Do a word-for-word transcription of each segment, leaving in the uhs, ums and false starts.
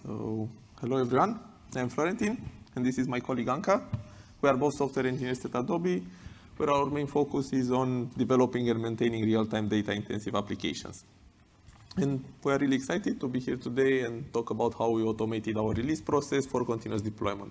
So, hello everyone, I'm Florentin, and this is my colleague Anca. We are both software engineers at Adobe, where our main focus is on developing and maintaining real-time data-intensive applications. And we are really excited to be here today and talk about how we automated our release process for continuous deployment.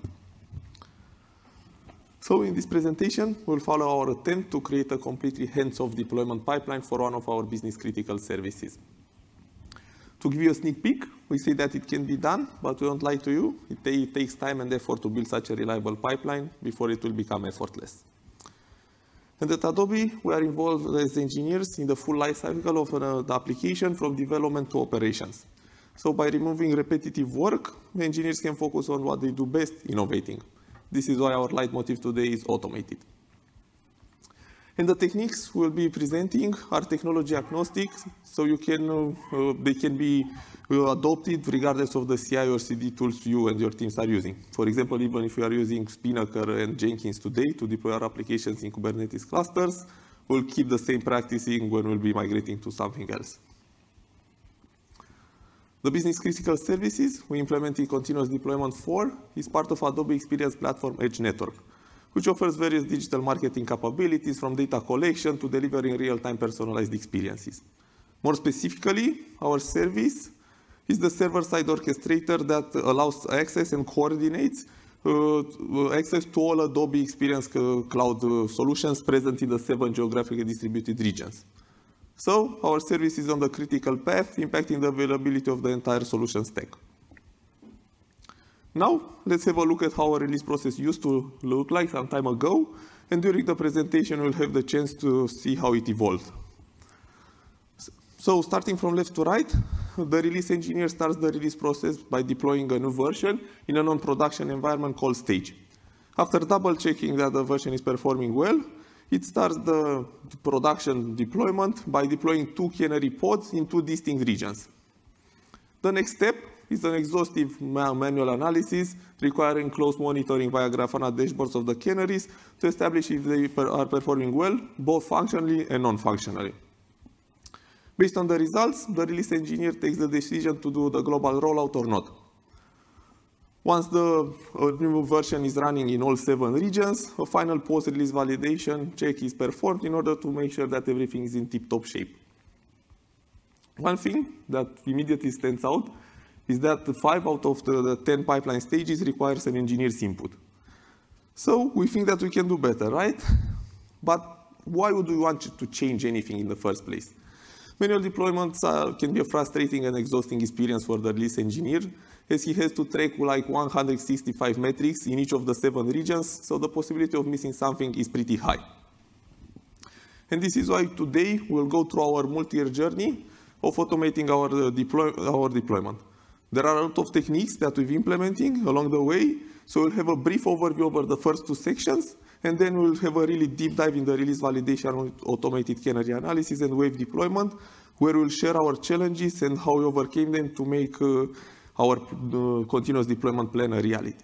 So in this presentation, we'll follow our attempt to create a completely hands-off deployment pipeline for one of our business-critical services. To give you a sneak peek, we say that it can be done, but we won't lie to you. It, it takes time and effort to build such a reliable pipeline before it will become effortless. And at Adobe, we are involved as engineers in the full life cycle of uh, the application from development to operations. So by removing repetitive work, the engineers can focus on what they do best, innovating. This is why our leitmotif today is automated. And the techniques we'll be presenting are technology agnostic, so you can, uh, they can be uh, adopted regardless of the C I or C D tools you and your teams are using. For example, even if you are using Spinnaker and Jenkins today to deploy our applications in Kubernetes clusters, we'll keep the same practicing when we'll be migrating to something else. The business critical services we implement in continuous deployment for is part of Adobe Experience Platform Edge Network, which offers various digital marketing capabilities from data collection to delivering real-time personalized experiences. More specifically, our service is the server-side orchestrator that allows access and coordinates uh, access to all Adobe Experience Cloud uh, solutions present in the seven geographically distributed regions. So our service is on the critical path, impacting the availability of the entire solution stack. Now, let's have a look at how our release process used to look like some time ago, and during the presentation, we'll have the chance to see how it evolved. So, starting from left to right, the release engineer starts the release process by deploying a new version in a non-production environment called Stage. After double-checking that the version is performing well, it starts the production deployment by deploying two canary pods in two distinct regions. The next step is an exhaustive manual analysis requiring close monitoring via Grafana dashboards of the canaries to establish if they are performing well, both functionally and non-functionally. Based on the results, the release engineer takes the decision to do the global rollout or not. Once the new version is running in all seven regions, a final post-release validation check is performed in order to make sure that everything is in tip-top shape. One thing that immediately stands out is that five out of the, the ten pipeline stages requires an engineer's input. So we think that we can do better, right? But why would we want to change anything in the first place? Manual deployments are, can be a frustrating and exhausting experience for the release engineer, as he has to track like one hundred sixty-five metrics in each of the seven regions, so the possibility of missing something is pretty high. And this is why today we'll go through our multi-year journey of automating our, uh, deploy our deployment. There are a lot of techniques that we've implementing along the way, so we'll have a brief overview over the first two sections, and then we'll have a really deep dive in the release validation, automated canary analysis, and wave deployment, where we'll share our challenges and how we overcame them to make uh, our uh, continuous deployment plan a reality.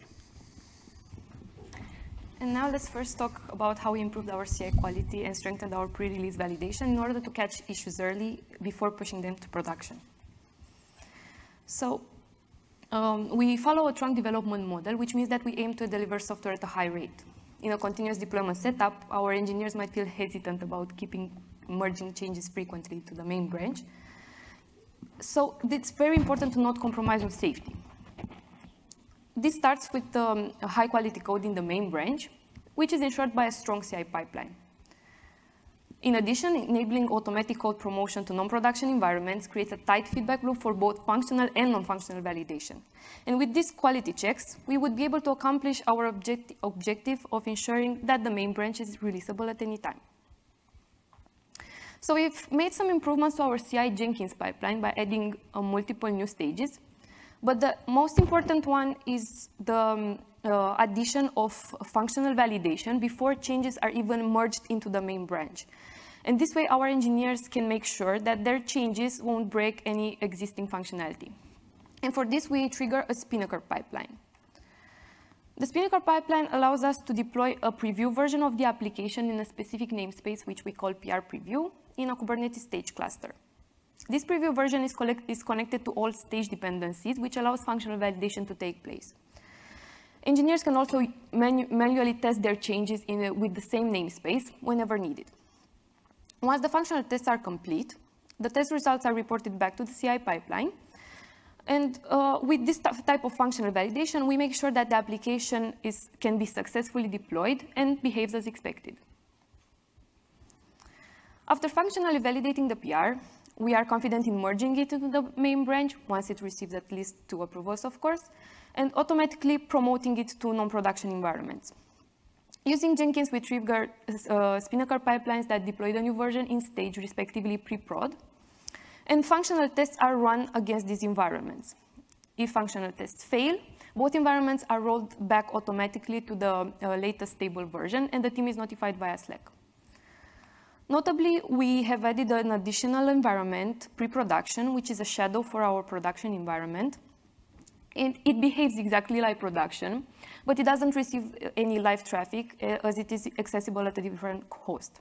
And now let's first talk about how we improved our C I quality and strengthened our pre-release validation in order to catch issues early before pushing them to production. So um, we follow a trunk development model, which means that we aim to deliver software at a high rate. In a continuous deployment setup, our engineers might feel hesitant about keeping merging changes frequently to the main branch. So it's very important to not compromise with safety. This starts with um, a high quality code in the main branch, which is ensured by a strong C I pipeline. In addition, enabling automatic code promotion to non-production environments creates a tight feedback loop for both functional and non-functional validation. And with these quality checks, we would be able to accomplish our object objective of ensuring that the main branch is releasable at any time. So we've made some improvements to our C I Jenkins pipeline by adding uh, multiple new stages. But the most important one is the um, uh, addition of functional validation before changes are even merged into the main branch. And this way, our engineers can make sure that their changes won't break any existing functionality. And for this, we trigger a Spinnaker pipeline. The Spinnaker pipeline allows us to deploy a preview version of the application in a specific namespace, which we call P R preview, in a Kubernetes stage cluster. This preview version is, collect, is connected to all stage dependencies, which allows functional validation to take place. Engineers can also manu manually test their changes in a, with the same namespace whenever needed. Once the functional tests are complete, the test results are reported back to the C I pipeline. And uh, with this type of functional validation, we make sure that the application is, can be successfully deployed and behaves as expected. After functionally validating the P R, we are confident in merging it into the main branch, once it receives at least two approvals, of course, and automatically promoting it to non-production environments. Using Jenkins, we trigger uh, Spinnaker pipelines that deploy the new version in stage, respectively pre-prod, and functional tests are run against these environments. If functional tests fail, both environments are rolled back automatically to the uh, latest stable version, and the team is notified via Slack. Notably, we have added an additional environment, pre-production, which is a shadow for our production environment. And it behaves exactly like production, but it doesn't receive any live traffic uh, as it is accessible at a different host.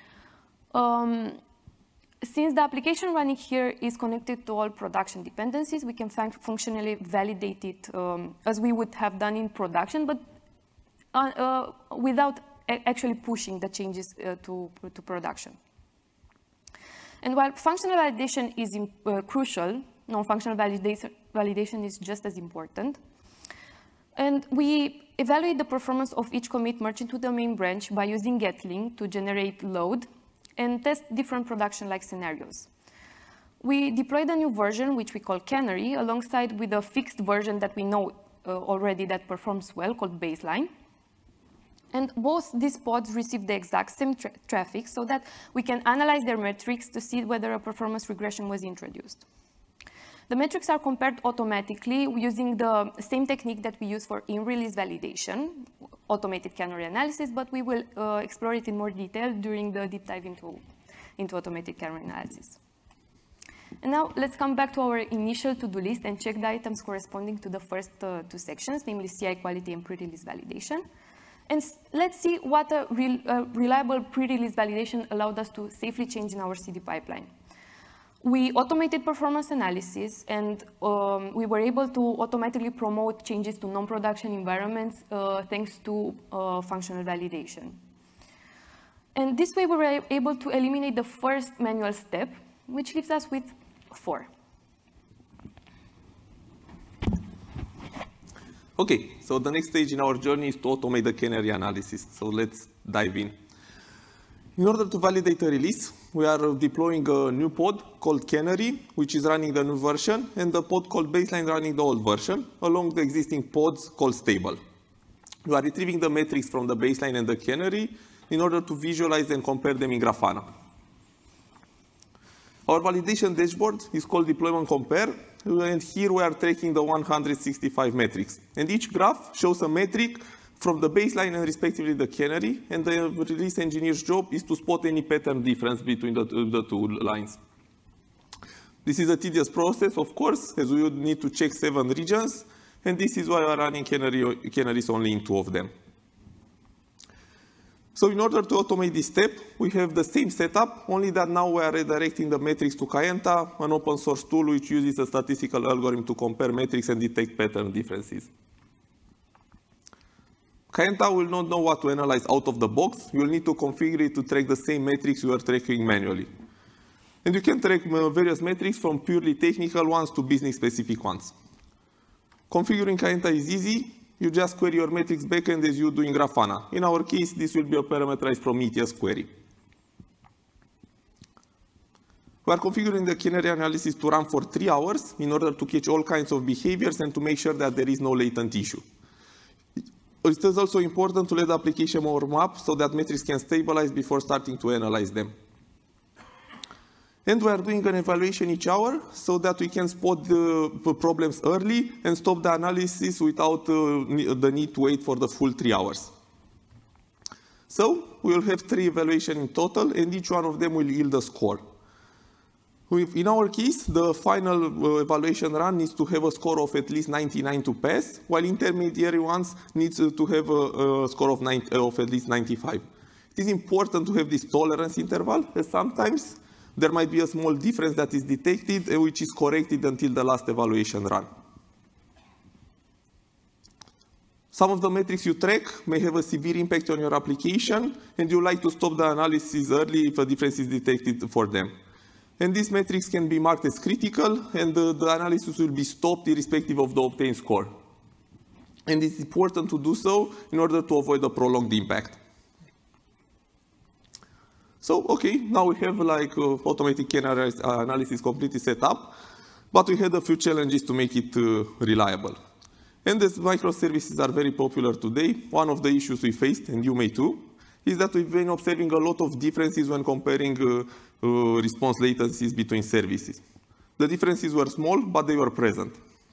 Um, since the application running here is connected to all production dependencies, we can fun functionally validate it um, as we would have done in production, but uh, uh, without actually pushing the changes uh, to, to production. And while functional validation is in, uh, crucial, non-functional validation, validation is just as important. And we evaluate the performance of each commit merged into the main branch by using Gatling to generate load and test different production-like scenarios. We deploy the new version, which we call Canary, alongside with a fixed version that we know uh, already that performs well, called Baseline. And both these pods receive the exact same tra traffic so that we can analyze their metrics to see whether a performance regression was introduced. The metrics are compared automatically using the same technique that we use for in-release validation, automated canary analysis, but we will uh, explore it in more detail during the deep dive into, into automated canary analysis. And now let's come back to our initial to-do list and check the items corresponding to the first uh, two sections, namely C I quality and pre-release validation. And let's see what a real, uh, reliable pre-release validation allowed us to safely change in our C D pipeline. We automated performance analysis, and um, we were able to automatically promote changes to non-production environments uh, thanks to uh, functional validation. And this way, we were able to eliminate the first manual step, which leaves us with four. Okay, so the next stage in our journey is to automate the canary analysis. So let's dive in. In order to validate a release, we are deploying a new pod called Canary, which is running the new version, and the pod called Baseline running the old version, along the existing pods called Stable. We are retrieving the metrics from the Baseline and the Canary in order to visualize and compare them in Grafana. Our validation dashboard is called Deployment Compare, and here we are tracking the one hundred sixty-five metrics. And each graph shows a metric from the baseline and respectively the canary, and the release engineer's job is to spot any pattern difference between the, the two lines. This is a tedious process, of course, as we would need to check seven regions, and this is why we are running canary, canaries only in two of them. So in order to automate this step, we have the same setup, only that now we are redirecting the metrics to Kayenta, an open source tool which uses a statistical algorithm to compare metrics and detect pattern differences. Kayenta will not know what to analyze out of the box. You will need to configure it to track the same metrics you are tracking manually. And you can track various metrics from purely technical ones to business-specific ones. Configuring Kayenta is easy. You just query your metrics backend as you do in Grafana. In our case, this will be a parameterized Prometheus query. We are configuring the canary analysis to run for three hours in order to catch all kinds of behaviors and to make sure that there is no latent issue. It is also important to let the application warm up so that metrics can stabilize before starting to analyze them. And we are doing an evaluation each hour so that we can spot the problems early and stop the analysis without uh, the need to wait for the full three hours. So we will have three evaluations in total, and each one of them will yield a score. In our case, the final uh, evaluation run needs to have a score of at least ninety-nine to pass, while intermediary ones needs to have a, a score of, ninety, of at least ninety-five. It is important to have this tolerance interval, as sometimes there might be a small difference that is detected, which is corrected until the last evaluation run. Some of the metrics you track may have a severe impact on your application, and you like to stop the analysis early if a difference is detected for them. And these metrics can be marked as critical, and the, the analysis will be stopped irrespective of the obtained score. And it's important to do so in order to avoid a prolonged impact. So, okay, now we have like uh, automatic kernel analysis completely set up, but we had a few challenges to make it uh, reliable. And as microservices are very popular today, one of the issues we faced, and you may too, is that we've been observing a lot of differences when comparing uh, uh, response latencies between services. The differences were small, but they were present.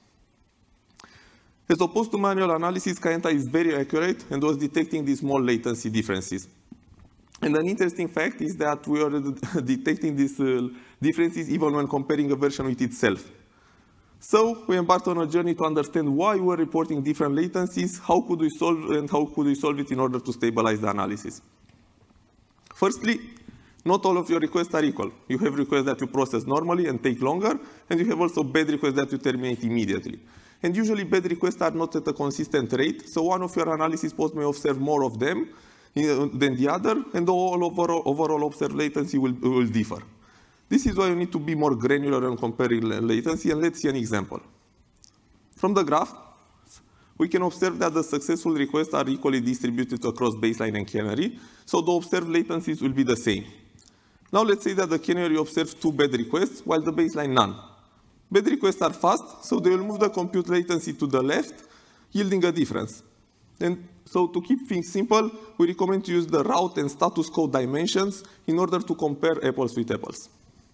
As opposed to manual analysis, Kayenta is very accurate and was detecting these small latency differences. And an interesting fact is that we are detecting these uh, differences even when comparing a version with itself. So we embarked on a journey to understand why we're reporting different latencies, how could we solve, and how could we solve it in order to stabilize the analysis. Firstly, not all of your requests are equal. You have requests that you process normally and take longer, and you have also bad requests that you terminate immediately. And usually bad requests are not at a consistent rate, so one of your analysis pods may observe more of them than the other, and the all overall, overall observed latency will, will differ. This is why you need to be more granular when comparing latency, and let's see an example. From the graph, we can observe that the successful requests are equally distributed across baseline and canary, so the observed latencies will be the same. Now let's say that the canary observes two bad requests, while the baseline none. Bad requests are fast, so they will move the compute latency to the left, yielding a difference. And so to keep things simple, we recommend to use the route and status code dimensions in order to compare apples with apples.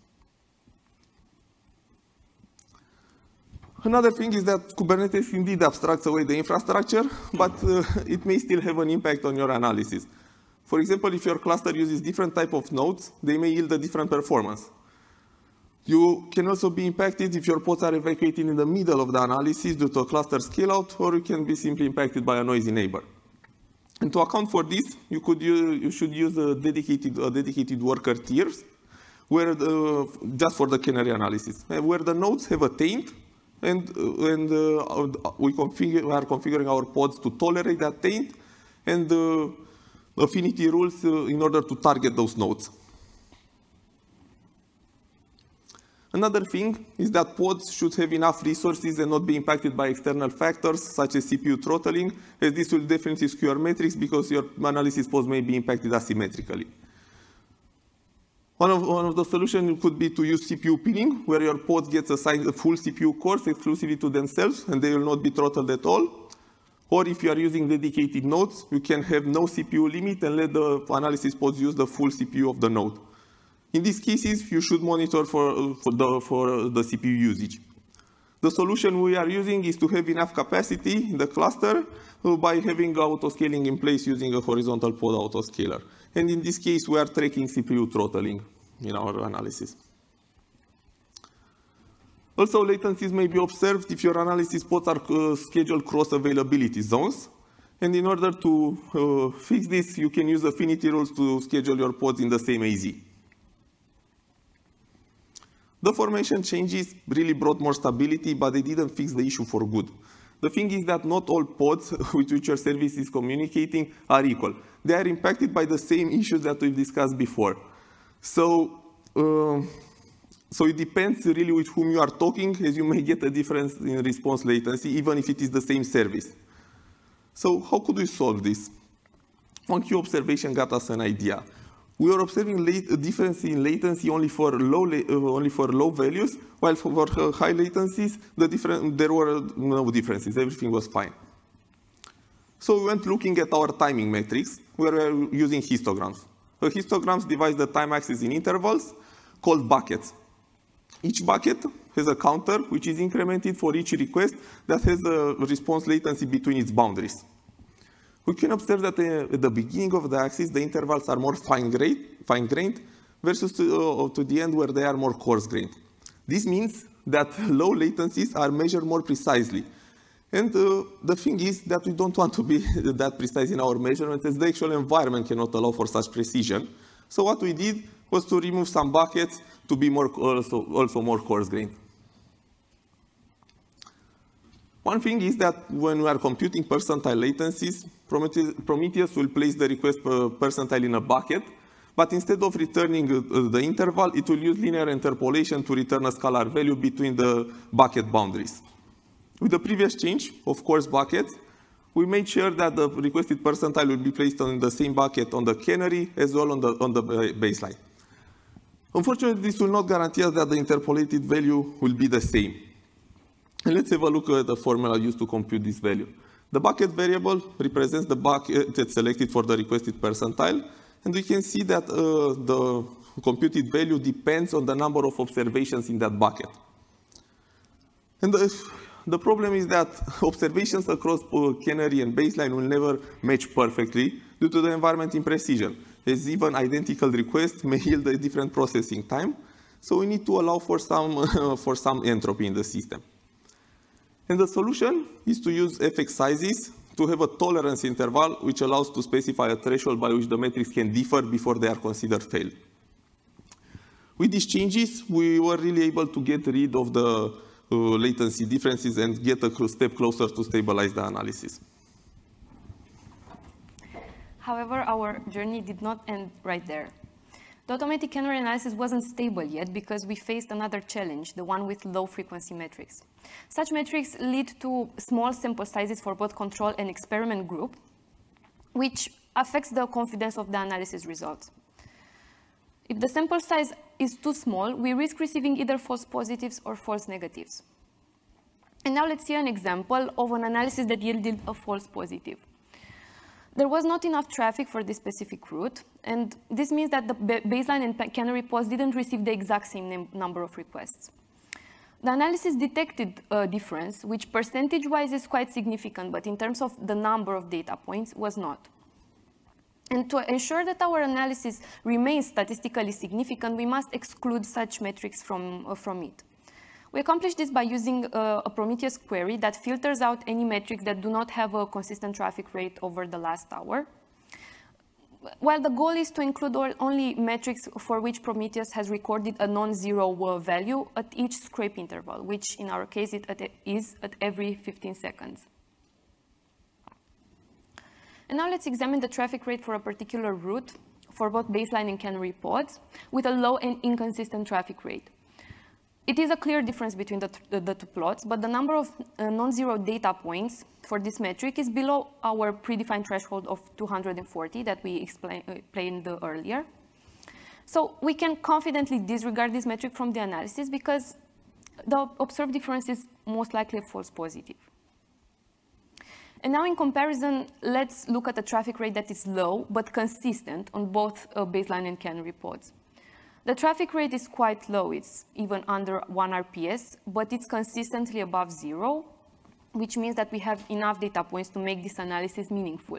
Another thing is that Kubernetes indeed abstracts away the infrastructure, but uh, it may still have an impact on your analysis. For example, if your cluster uses different type of nodes, they may yield a different performance. You can also be impacted if your pods are evacuated in the middle of the analysis due to a cluster scale-out, or you can be simply impacted by a noisy neighbor. And to account for this, you, could use, you should use a dedicated, a dedicated worker tiers, where the, just for the canary analysis, where the nodes have a taint, and, and uh, we, configure, we are configuring our pods to tolerate that taint, and uh, affinity rules uh, in order to target those nodes. Another thing is that pods should have enough resources and not be impacted by external factors, such as C P U throttling, as this will definitely skew your metrics because your analysis pods may be impacted asymmetrically. One of, one of the solutions could be to use C P U pinning, where your pods get assigned a full C P U cores exclusively to themselves, and they will not be throttled at all. Or if you are using dedicated nodes, you can have no C P U limit and let the analysis pods use the full C P U of the node. In these cases, you should monitor for, for, the, for the C P U usage. The solution we are using is to have enough capacity in the cluster by having autoscaling in place using a horizontal pod autoscaler. And in this case, we are tracking C P U throttling in our analysis. Also, latencies may be observed if your analysis pods are uh, scheduled cross-availability zones. And in order to uh, fix this, you can use affinity rules to schedule your pods in the same A Z. The formation changes really brought more stability, but they didn't fix the issue for good. The thing is that not all pods with which your service is communicating are equal. They are impacted by the same issues that we've discussed before. So, uh, so it depends really with whom you are talking, as you may get a difference in response latency, even if it is the same service. So how could we solve this? One key observation got us an idea. We are observing late, a difference in latency only for low, uh, only for low values, while for high latencies, the different, there were no differences. Everything was fine. So we went looking at our timing metrics, where we are using histograms. The histograms divide the time axis in intervals called buckets. Each bucket has a counter, which is incremented for each request that has a response latency between its boundaries. We can observe that uh, at the beginning of the axis, the intervals are more fine-grained, fine-grained versus to, uh, to the end where they are more coarse-grained. This means that low latencies are measured more precisely. And uh, the thing is that we don't want to be that precise in our measurements, as the actual environment cannot allow for such precision. So what we did was to remove some buckets to to be more also, also more coarse-grained. One thing is that when we are computing percentile latencies, Prometheus, Prometheus will place the request percentile in a bucket, but instead of returning the interval, it will use linear interpolation to return a scalar value between the bucket boundaries. With the previous change, of course, buckets, we made sure that the requested percentile will be placed in the same bucket on the canary as well on the, on the baseline. Unfortunately, this will not guarantee us that the interpolated value will be the same. And let's have a look at the formula used to compute this value. The bucket variable represents the bucket that's selected for the requested percentile, and we can see that uh, the computed value depends on the number of observations in that bucket. And the, the problem is that observations across uh, canary and baseline will never match perfectly due to the environment imprecision, as even identical requests may yield a different processing time, so we need to allow for some, uh, for some entropy in the system. And the solution is to use F X sizes to have a tolerance interval which allows to specify a threshold by which the metrics can differ before they are considered failed. With these changes, we were really able to get rid of the uh, latency differences and get a step closer to stabilize the analysis. However, our journey did not end right there. The automatic canary analysis wasn't stable yet because we faced another challenge, the one with low-frequency metrics. Such metrics lead to small sample sizes for both control and experiment group, which affects the confidence of the analysis results. If the sample size is too small, we risk receiving either false positives or false negatives. And now let's see an example of an analysis that yielded a false positive. There was not enough traffic for this specific route, and this means that the baseline and canary pods didn't receive the exact same number of requests. The analysis detected a difference, which percentage-wise is quite significant, but in terms of the number of data points, was not. And to ensure that our analysis remains statistically significant, we must exclude such metrics from, uh, from it. We accomplish this by using uh, a Prometheus query that filters out any metrics that do not have a consistent traffic rate over the last hour, while the goal is to include all, only metrics for which Prometheus has recorded a non-zero uh, value at each scrape interval, which in our case it at, is at every fifteen seconds. And now let's examine the traffic rate for a particular route for both baseline and canary pods with a low and inconsistent traffic rate. It is a clear difference between the, the, the two plots, but the number of uh, non-zero data points for this metric is below our predefined threshold of two hundred forty that we explain, uh, explained earlier. So we can confidently disregard this metric from the analysis because the observed difference is most likely a false positive. And now in comparison, let's look at a traffic rate that is low but consistent on both uh, baseline and canary pods. The traffic rate is quite low, it's even under one R P S, but it's consistently above zero, which means that we have enough data points to make this analysis meaningful.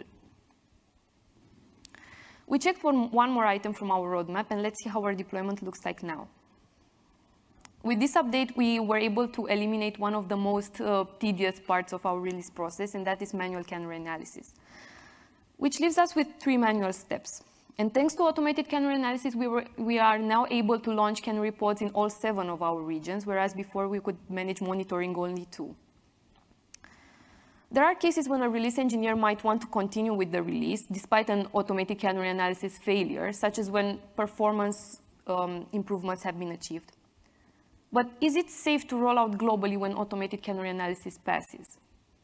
We checked for one more item from our roadmap, and let's see how our deployment looks like now. With this update, we were able to eliminate one of the most uh, tedious parts of our release process, and that is manual canary analysis, which leaves us with three manual steps. And thanks to automated canary analysis, we, were, we are now able to launch canary pods in all seven of our regions, whereas before we could manage monitoring only two. There are cases when a release engineer might want to continue with the release despite an automated canary analysis failure, such as when performance um, improvements have been achieved. But is it safe to roll out globally when automated canary analysis passes?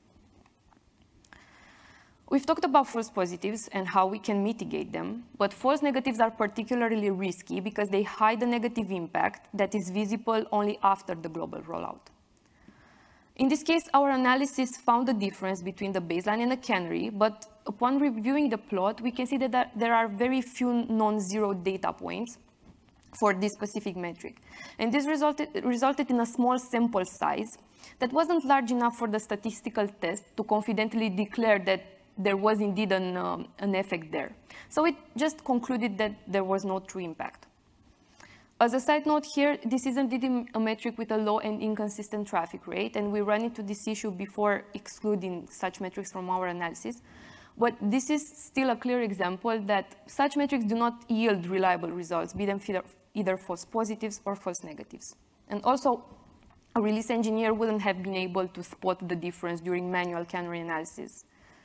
We've talked about false positives and how we can mitigate them, but false negatives are particularly risky because they hide the negative impact that is visible only after the global rollout. In this case, our analysis found a difference between the baseline and the canary, but upon reviewing the plot, we can see that there are very few non-zero data points for this specific metric. And this resulted, resulted in a small sample size that wasn't large enough for the statistical test to confidently declare that there was indeed an, um, an effect there. So it just concluded that there was no true impact. As a side note here, this is indeed a metric with a low and inconsistent traffic rate, and we ran into this issue before excluding such metrics from our analysis. But this is still a clear example that such metrics do not yield reliable results, be them either false positives or false negatives. And also, a release engineer wouldn't have been able to spot the difference during manual canary analysis.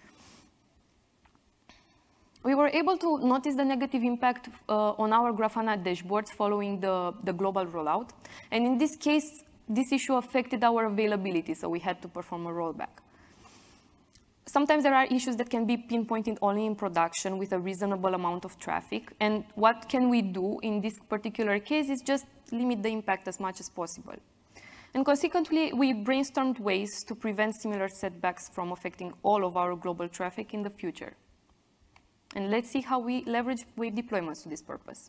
We were able to notice the negative impact uh, on our Grafana dashboards following the, the global rollout. And in this case, this issue affected our availability, so we had to perform a rollback. Sometimes there are issues that can be pinpointed only in production with a reasonable amount of traffic. And what can we do in this particular case is just limit the impact as much as possible. And consequently, we brainstormed ways to prevent similar setbacks from affecting all of our global traffic in the future. And let's see how we leverage wave deployments to this purpose.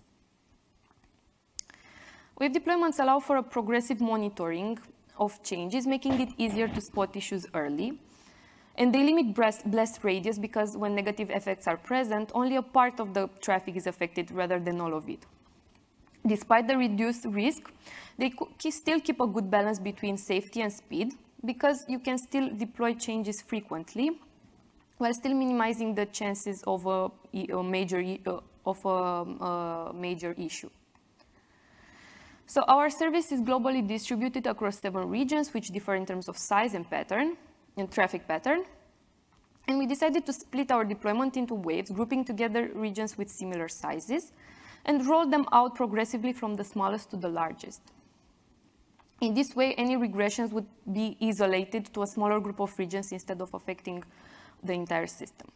Wave deployments allow for a progressive monitoring of changes, making it easier to spot issues early. And they limit blast radius because when negative effects are present, only a part of the traffic is affected rather than all of it. Despite the reduced risk, they still keep a good balance between safety and speed because you can still deploy changes frequently while still minimizing the chances of a, a major, of a, a major issue. So our service is globally distributed across seven regions, which differ in terms of size and pattern, and traffic pattern. And we decided to split our deployment into waves, grouping together regions with similar sizes, and roll them out progressively from the smallest to the largest. In this way, any regressions would be isolated to a smaller group of regions instead of affecting the entire system.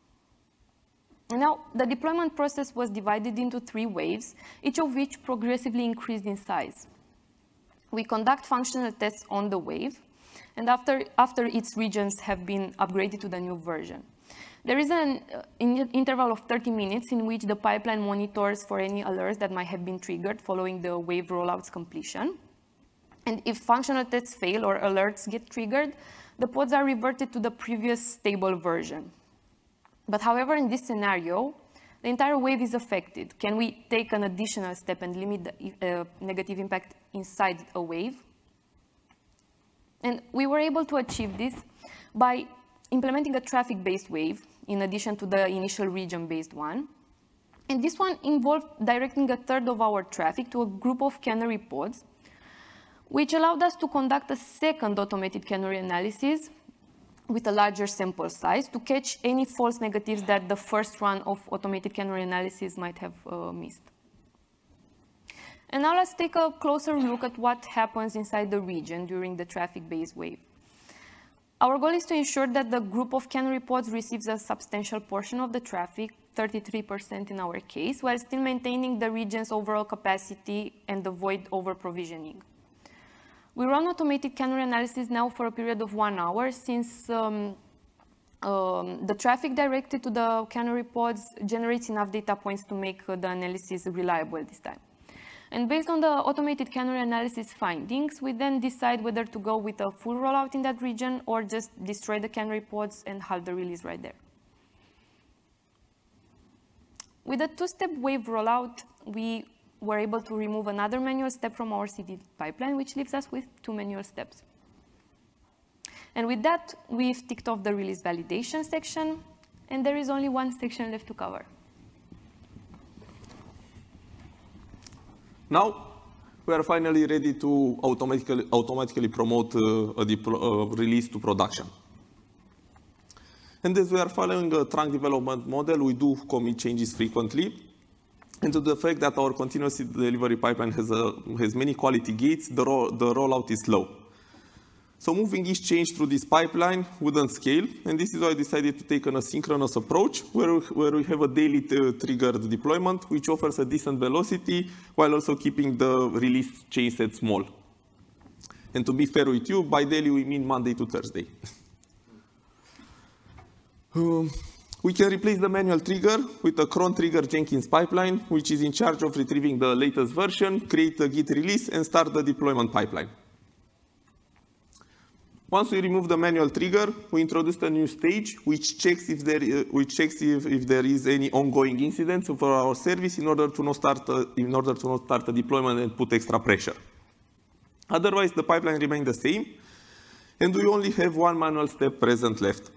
Now, the deployment process was divided into three waves, each of which progressively increased in size. We conduct functional tests on the wave, and after, after its regions have been upgraded to the new version. There is an uh, in interval of thirty minutes in which the pipeline monitors for any alerts that might have been triggered following the wave rollout's completion. And if functional tests fail or alerts get triggered, the pods are reverted to the previous stable version. But however, in this scenario, the entire wave is affected. Can we take an additional step and limit the uh, negative impact inside a wave? And we were able to achieve this by implementing a traffic-based wave in addition to the initial region-based one. And this one involved directing a third of our traffic to a group of canary pods, which allowed us to conduct a second automated canary analysis with a larger sample size to catch any false negatives that the first run of automated canary analysis might have uh, missed. And now let's take a closer look at what happens inside the region during the traffic-based wave. Our goal is to ensure that the group of canary pods receives a substantial portion of the traffic, thirty-three percent in our case, while still maintaining the region's overall capacity and avoid over-provisioning. We run automated canary analysis now for a period of one hour since um, um, the traffic directed to the canary pods generates enough data points to make uh, the analysis reliable this time. And based on the automated canary analysis findings, we then decide whether to go with a full rollout in that region or just destroy the canary pods and halt the release right there. With a two-step wave rollout, we were able to remove another manual step from our C D pipeline, which leaves us with two manual steps. And with that, we've ticked off the release validation section, and there is only one section left to cover. Now, we are finally ready to automatically, automatically promote uh, a uh, release to production. And as we are following a trunk development model, we do commit changes frequently. And to the fact that our continuous delivery pipeline has, a, has many quality gates, the, ro the rollout is slow. So moving each change through this pipeline wouldn't scale, and this is why I decided to take an asynchronous approach, where we, where we have a daily triggered deployment, which offers a decent velocity, while also keeping the release chain set small. And to be fair with you, by daily we mean Monday to Thursday. um, we can replace the manual trigger with a cron trigger Jenkins pipeline, which is in charge of retrieving the latest version, create a Git release, and start the deployment pipeline. Once we remove the manual trigger, we introduce a new stage which checks if there, uh, which checks if, if there is any ongoing incidents for our service in order to not start uh, in order to not start a deployment and put extra pressure. Otherwise, the pipeline remains the same, and we only have one manual step present left.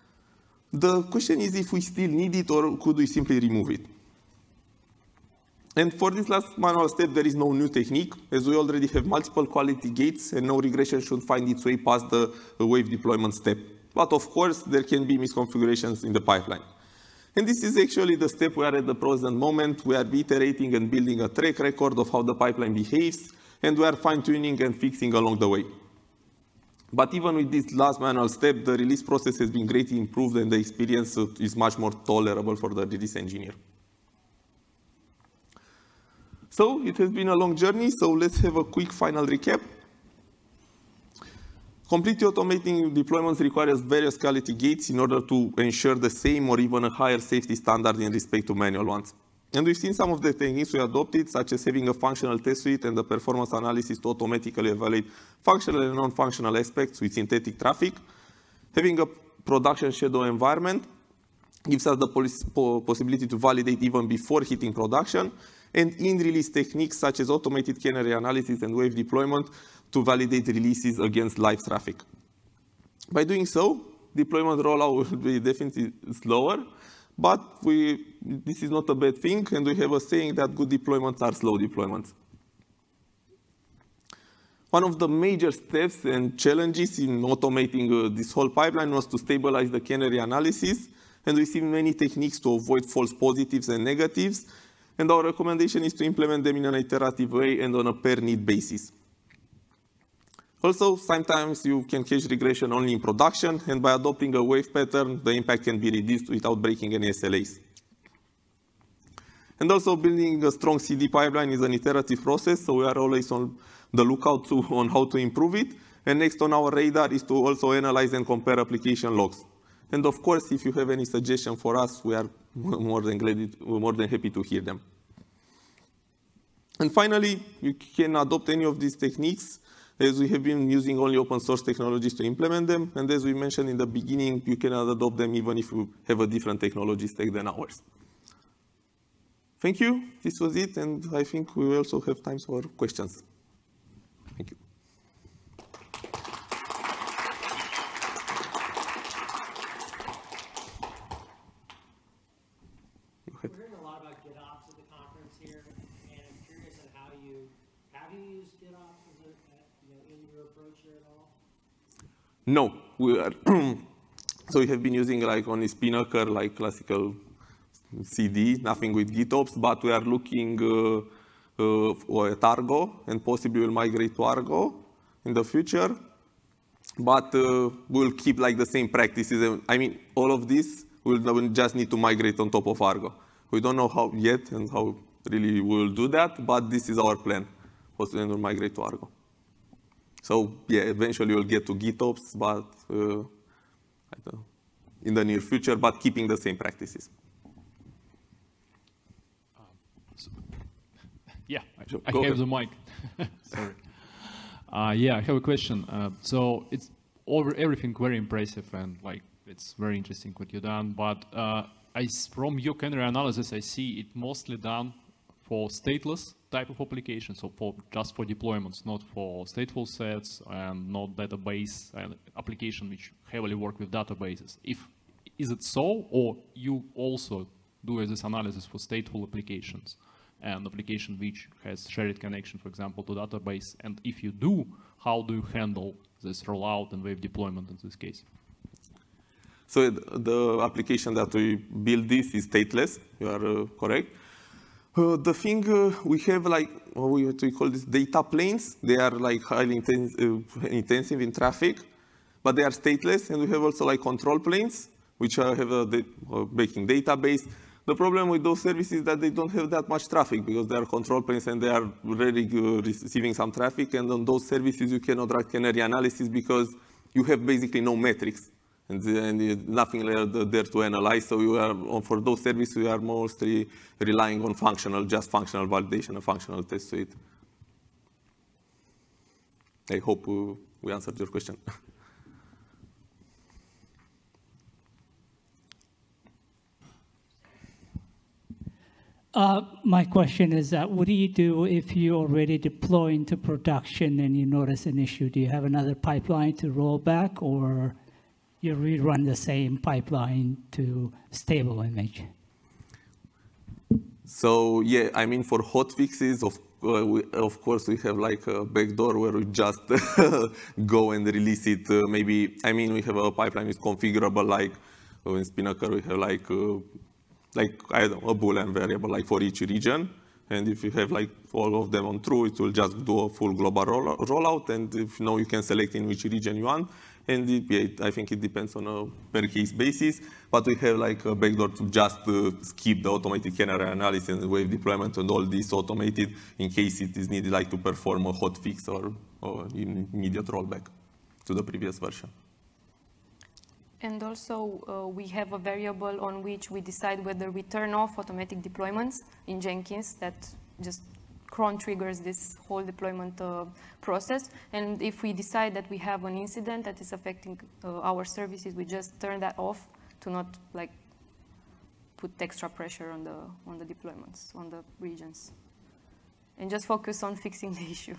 The question is if we still need it or could we simply remove it. And for this last manual step, there is no new technique, as we already have multiple quality gates, and no regression should find its way past the wave deployment step. But of course, there can be misconfigurations in the pipeline. And this is actually the step we are at the present moment. We are iterating and building a track record of how the pipeline behaves, and we are fine-tuning and fixing along the way. But even with this last manual step, the release process has been greatly improved, and the experience is much more tolerable for the release engineer. So it has been a long journey, so let's have a quick final recap. Completely automating deployments requires various quality gates in order to ensure the same or even a higher safety standard in respect to manual ones. And we've seen some of the techniques we adopted, such as having a functional test suite and the performance analysis to automatically evaluate functional and non-functional aspects with synthetic traffic. Having a production shadow environment gives us the possibility to validate even before hitting production, and in-release techniques such as automated canary analysis and wave deployment to validate releases against live traffic. By doing so, deployment rollout will be definitely slower, but we, this is not a bad thing, and we have a saying that good deployments are slow deployments. One of the major steps and challenges in automating uh, this whole pipeline was to stabilize the canary analysis, and we see many techniques to avoid false positives and negatives, and our recommendation is to implement them in an iterative way and on a per-need basis. Also, sometimes you can catch regression only in production, and by adopting a wave pattern, the impact can be reduced without breaking any S L As. And also, building a strong C D pipeline is an iterative process, so we are always on the lookout to, on how to improve it. And next on our radar is to also analyze and compare application logs. And of course, if you have any suggestion for us, we are more than glad, more than happy to hear them. And finally, you can adopt any of these techniques, as we have been using only open source technologies to implement them. And as we mentioned in the beginning, you can adopt them even if you have a different technology stack than ours. Thank you. This was it. And I think we will also have time for questions. Thank you. We're hearing a lot about GitOps at the conference here, and I'm curious on how you have you used GitOps as a, you know, in your approach here at all? No, we are. So we have been using like only Spinnaker, like classical C D, nothing with GitOps, but we are looking uh, uh, at Argo, and possibly we'll migrate to Argo in the future. But uh, we'll keep like the same practices. I mean, all of this we'll just need to migrate on top of Argo. We don't know how yet and how really we'll do that, but this is our plan. Possibly we'll migrate to Argo. So yeah, eventually we'll get to GitOps, but uh, I don't know, in the near future, but keeping the same practices. Um, so, yeah, I, Sure, I have ahead. the mic. Sorry. Uh, yeah, I have a question. Uh, so it's over everything very impressive and like it's very interesting what you've done. But uh, I, from your canary analysis, I see it mostly done for stateless type of application, so for just for deployments, not for stateful sets and not database and application which heavily work with databases. If is it so, or you also do this analysis for stateful applications and application which has shared connection, for example, to database? And if you do, how do you handle this rollout and wave deployment in this case? So the application that we build this is stateless. You are uh, correct. Uh, the thing uh, we have, like what we, what we call this data planes. They are like highly intense, uh, intensive in traffic, but they are stateless. And we have also like control planes, which are, have a da uh, baking database. The problem with those services is that they don't have that much traffic because they are control planes and they are already uh, receiving some traffic. And on those services, you cannot run canary analysis because you have basically no metrics. And, and nothing there to analyze. So you are, for those services, we are mostly relying on functional, just functional validation and functional test suite. I hope we answered your question. Uh, my question is that what do you do if you already deploy into production and you notice an issue? Do you have another pipeline to roll back, or you rerun the same pipeline to stable image? So yeah, I mean, for hot fixes, of uh, we, of course we have like a backdoor where we just go and release it. Uh, maybe I mean we have a pipeline is configurable like uh, in Spinnaker we have like uh, like I don't know, a Boolean variable like for each region. And if you have like all of them on true, it will just do a full global roll rollout. And if you know, you can select in which region you want. And it, yeah, I think it depends on a per case basis. But we have like a backdoor to just uh, skip the automated kernel analysis and wave deployment and all this automated in case it is needed like to perform a hot fix or, or immediate rollback to the previous version. And also, uh, we have a variable on which we decide whether we turn off automatic deployments in Jenkins that just cron triggers this whole deployment uh, process. And if we decide that we have an incident that is affecting uh, our services, we just turn that off to not like put extra pressure on the, on the deployments, on the regions. And just focus on fixing the issue.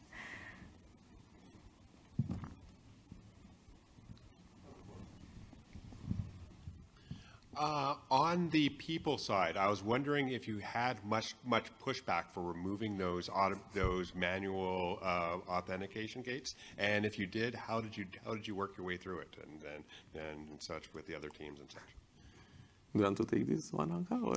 Uh, on the people side, I was wondering if you had much much pushback for removing those auto, those manual uh, authentication gates, and if you did, how did you how did you work your way through it, and and, and, and such with the other teams and such? Do you want to take this one, Anka, or?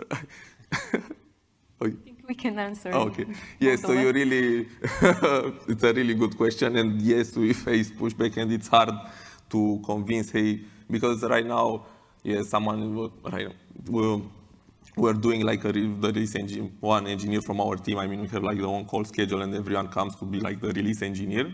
I think we can answer. Oh, okay. Yes, so you really, it's a really good question, and yes, we face pushback, and it's hard to convince, hey, because right now. Yes, someone, right, we're, we're doing like a, the release engine, one engineer from our team. I mean, we have like the on-call schedule and everyone comes to be like the release engineer.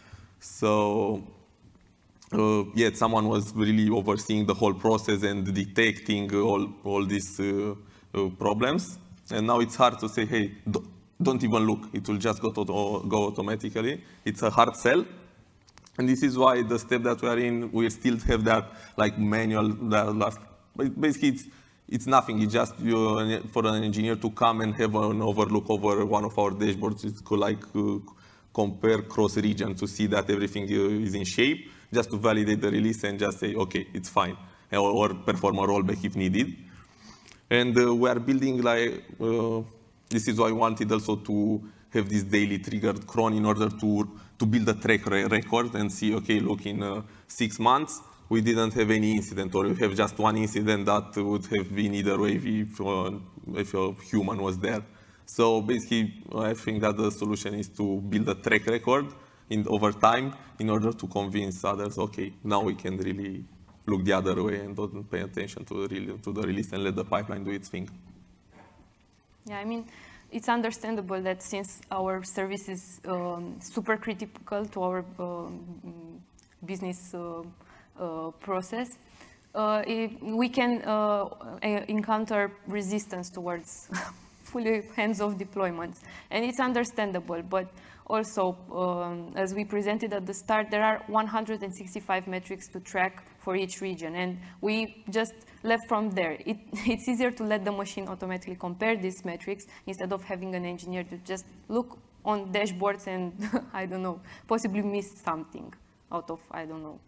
So, uh, yeah, someone was really overseeing the whole process and detecting all, all these uh, uh, problems. And now it's hard to say, hey, don't, don't even look. It will just go, to, go automatically. It's a hard sell. And this is why the step that we are in, we still have that like manual, that last, basically it's, it's nothing. It's just you, for an engineer to come and have an overlook over one of our dashboards. It's like uh, compare cross region to see that everything is in shape, just to validate the release and just say, okay, it's fine, or, or perform a rollback if needed. And uh, we are building like, uh, this is why we wanted also to have this daily triggered cron in order to to build a track record and see, okay, look, in uh, six months, we didn't have any incident, or we have just one incident that would have been either way if, uh, if a human was there. So basically, I think that the solution is to build a track record in, over time in order to convince others, okay, now we can really look the other way and don't pay attention to the, to the release and let the pipeline do its thing. Yeah, I mean, it's understandable that since our service is um, super critical to our um, business uh, uh, process, uh, it, we can uh, encounter resistance towards fully hands-off deployments. And it's understandable, but also, um, as we presented at the start, there are one hundred sixty-five metrics to track for each region, and we just left from there. It, it's easier to let the machine automatically compare these metrics instead of having an engineer to just look on dashboards and, I don't know, possibly miss something out of, I don't know.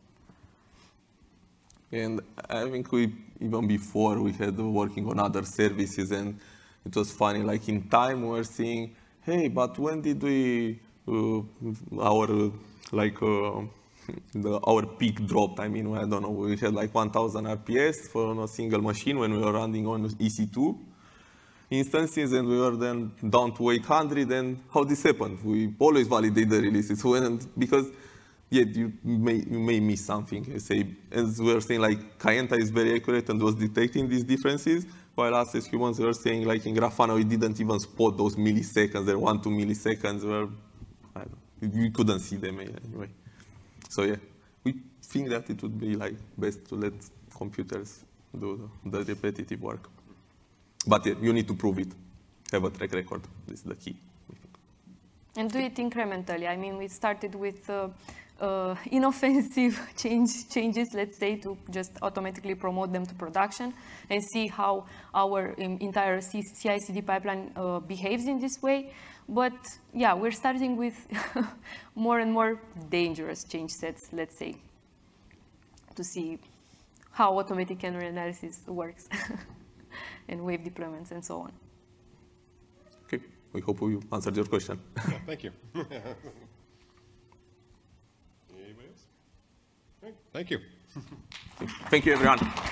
And I think we, even before, we had working on other services, and it was funny, like in time we were seeing, hey, but when did we, uh, our, uh, like, uh, the, our peak dropped? I mean, I don't know, we had like one thousand R P S for a single machine when we were running on E C two instances, and we were then down to eight hundred, and how this happened? We always validate the releases, when, because yeah, you may, you may miss something. You say, as we were saying, like, Kayenta is very accurate and was detecting these differences, while us as humans were saying, like in Grafana, we didn't even spot those milliseconds, there one, two milliseconds, where I don't, we couldn't see them anyway. So yeah, we think that it would be like best to let computers do the, the repetitive work. But yeah, you need to prove it, have a track record, this is the key. And do it incrementally. I mean, we started with uh, uh, inoffensive change, changes, let's say, to just automatically promote them to production and see how our um, entire C I C D pipeline uh, behaves in this way. But yeah, we're starting with more and more dangerous change sets, let's say, to see how automatic kernel analysis works and wave deployments and so on. we hope we answered your question. Yeah, thank you. Anybody else? Great, thank you. Thank you, everyone.